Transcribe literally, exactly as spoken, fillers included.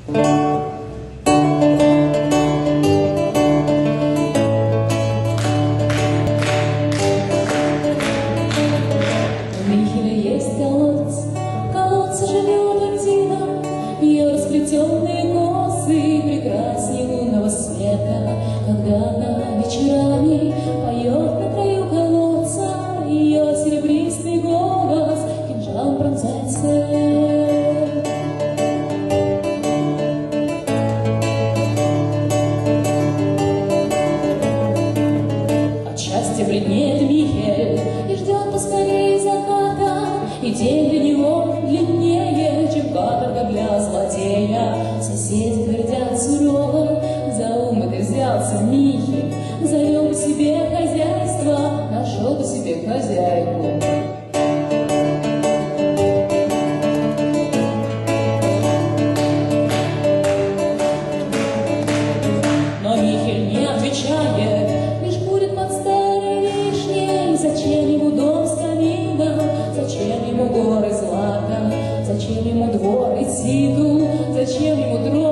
Темные косы прекрасней лунного света, когда она вечерами поет на краю колодца, ее серебристый голос кинжалом пронзает свет. От счастья бледнеет Михель и ждет поскорее заката, и день для него длиннее, чем каторга для злодея. Соседи твердят сурово: за ум ты взялся, Михель, завел бы себе хозяйство, нашел бы себе хозяйку. Но Михель не отвечает, лишь курит под старой вишней. Зачем ему дом с камином, зачем ему горы злата, зачем ему двор и ситу, зачем ему дрожь